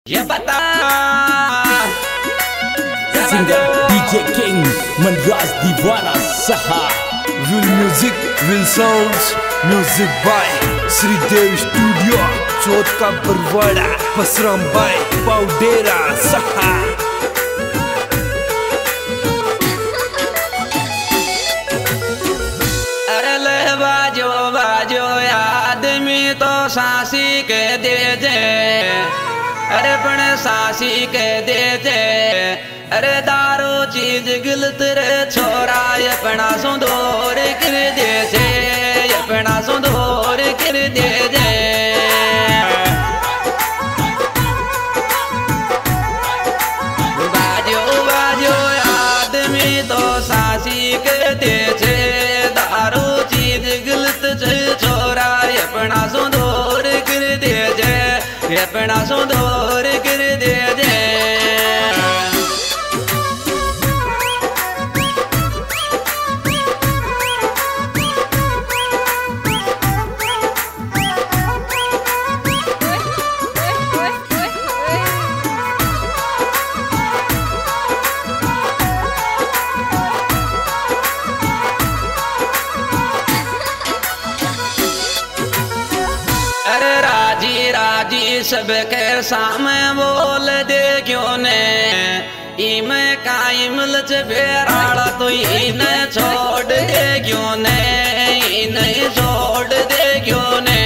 ये बता Singer DJ King Manraj Diwana Saha. Real music, real sounds, music by Sri Dev Studio, Chot ka Barwada, Pasram by Paudera Saha. अरे ले बाजो बाजो आदमी तो सासी के दे जे, अरे पण सासी के दे जे, अरे दारू चीज गलत रे छोरा अपना सुंदर कर दे जे, अपना सुंदर कर दे जे। बाजो बाजो आदमी तो सासी के दे जे, दारू चीज गलत जे छोरा अपना सुंदर कर दे जे, अपना सुंदर कर दे जे। अरे राजी राजी सबके सामने बोल दे क्यों ने, इमे कायम लच बेराड़ा तो इन्हें छोड़ दे क्यों ने, इन्हें छोड़ दे क्यों ने।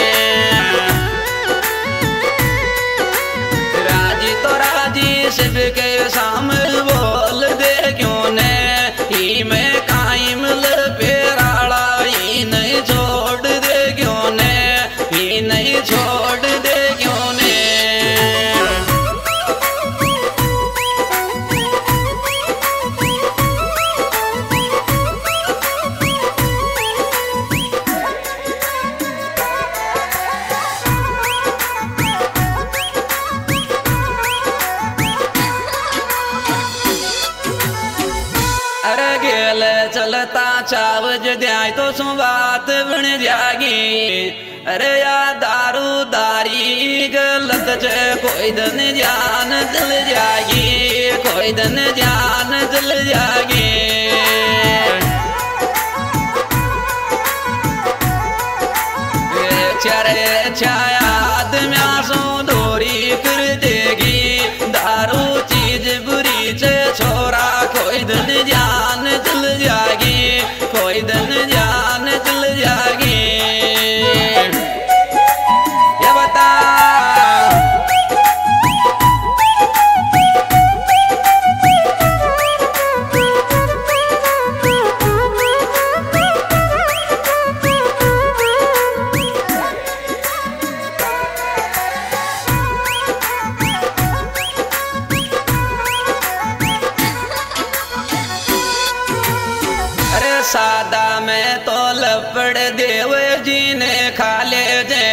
राजी तो राजी सबके सामने बोल दे क्यों ने, इमे कायम ल बेराड़ा इन्हें छोड़ दे क्यों ने, नहीं छोड़ दे क्यों ने। अरे गेल चलता चावज द्याय तो सु बात बन जागी, अरे या दारू दारी गलत जे कोई दिन जान जल जागी, कोई दिन जान जल जागी। चारे छाया आदमिया सो दूरी कर देगी, दारू चीज बुरी से छोरा कोई दिन जान जल जागी, कोई दिन जान जल जागी। सादा में तो लपड़ देव जी ने खा ले जे,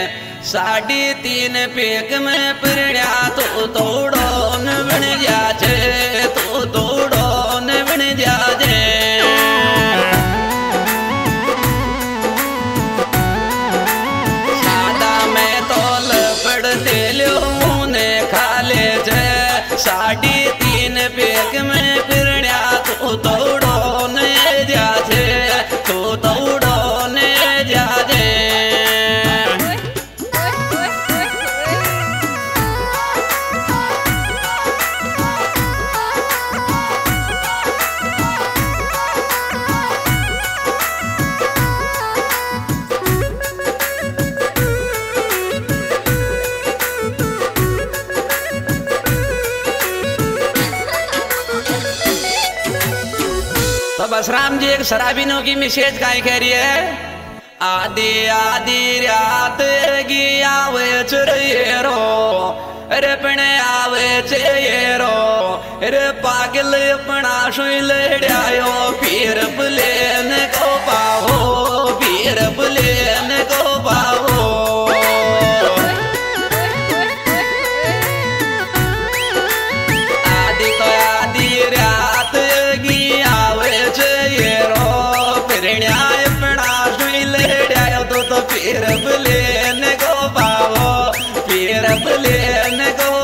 3.5 पेक में पिरण्या तो तोड़ो न बन जा जे, तो तोड़ो न बन जा जे। सादा में तो लपड़ दे लो ने खा ले जे, 3.5 पेक में पिरण्या तो तोड़ो न जा जे, तो तोड़ो न जा जे। तो बस राम जी एक शराबीनों की मैसेज काहे कह रही है। आधी आधी रात की आवे चुरेरो, अरे पने आवे चेरो, अरे पागल अपना सुई लड़ायो, फिर प्लेन को पाओ, फिर प्लेन को पाओ। आधी तो आधी रात की आवे चेरो, पिरण्या अपना सुई लड़ायो तो फिर प्लेन को पाओ, फिर प्लेन को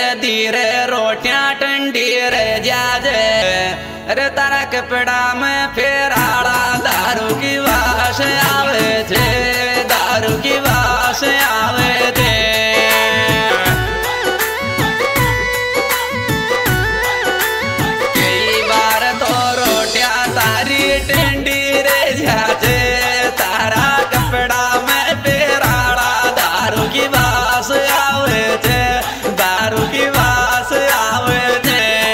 धीरे रोटियां ठंडी रे जाजे अरे तारा कपड़ा में फेराड़ा दारू की वास आवे थे दारू की वास आवे थे कई बार तो रोटियां तारी ठंडी रे जाजे तारा कपड़ा में फेराड़ा दारू की वास आवे थे दारू की वास आवे थे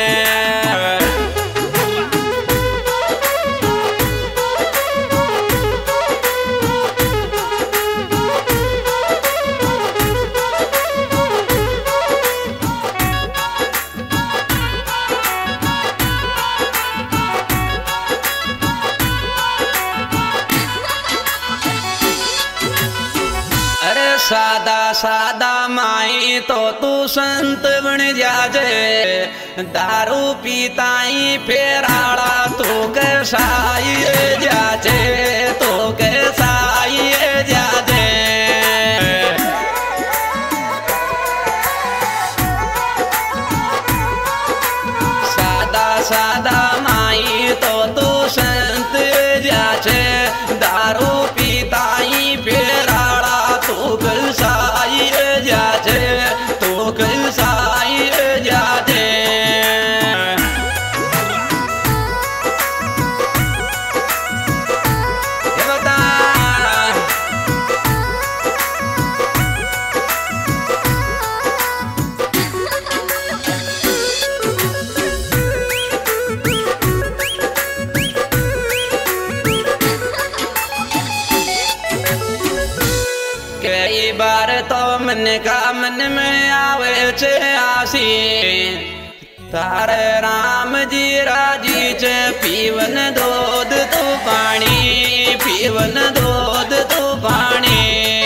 सादा सादा माई तो तू संत बन जाजे दारू पीताई फेराड़ा तो कैसाई जाजे तो कैसाई जाजे सादा सादा माई तो तू संत जाजे दारू पीताई फेराड़ा तो कैसाई जाजे तो कैसाई जाजे ये बता कई बार तो मन का मन में आवे छे आसी तारे राम जी राजी छे पीवन दूध तू पानी पीवन दूध तू पानी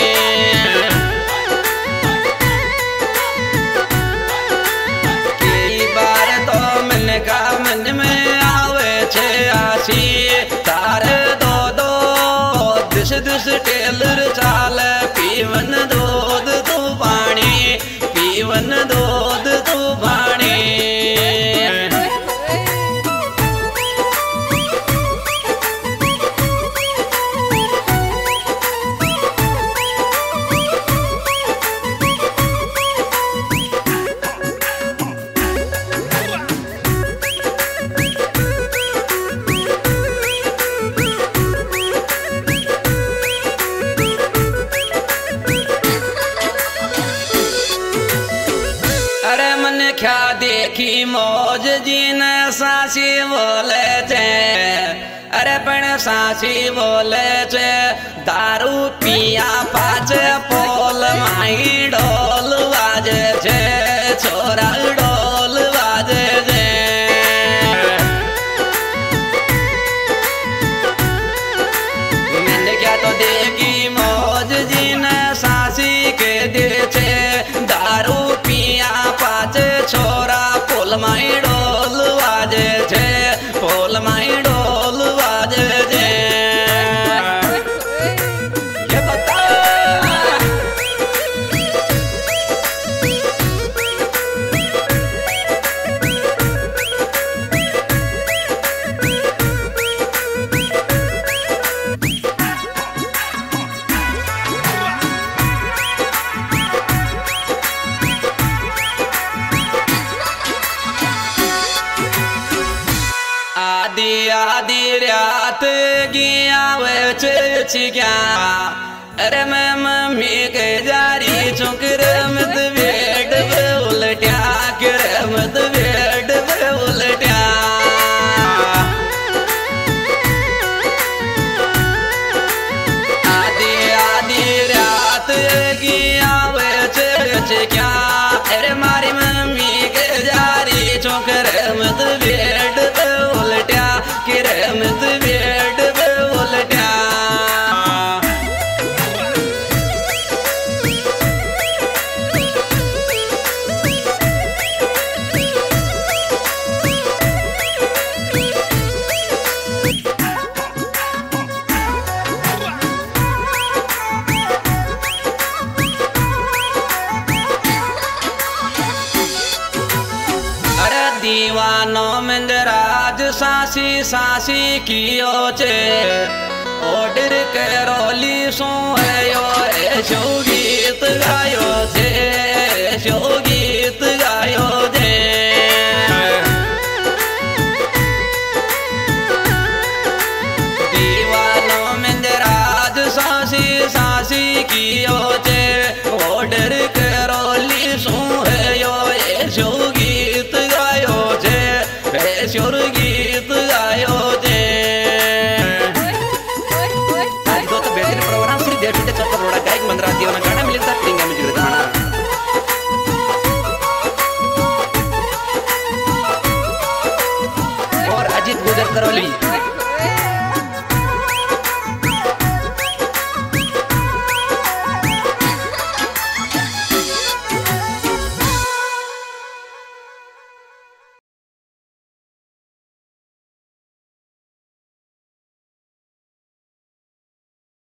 कई बार तो मन का मन में आवे छे आसी तारे दो दो दिस दिस टेलर चाल पीवन दूध तू पानी पीवन दूध तू पानी अरे मन क्या देखी मौज जी ने सासी बोले थे अरे पण सासी बोले थे दारू पिया पाचे पोल माई ढोल बाजे छे छोरा ढोल बाजे छे मैंने क्या तो देखी मौज जी ने सासी के दे छे दारू पिया पाचे छोरा पोल माई ढोल बाजे छे पोल माई ढोल बाजे छे ये बता आदि आदि रात गया वे क्या अरे मैं मम्मी के जारी चुकर मत बेड पे उलटिया कर मत बेड पे उलटिया आदि आदि रात गया वे क्या अरे मारी मम्मी के जारी चुकर मत बेड पे उलटिया कर मत बेड पे उलटिया मंदराज सासी सासी कियो चे ओडर करोली सो शो गीत गायो थे शो गीत गायो थे दीवानो मंदराज सासी सासी कियो चे ओडर करोली सो शो गीत गायो थे शोर गीत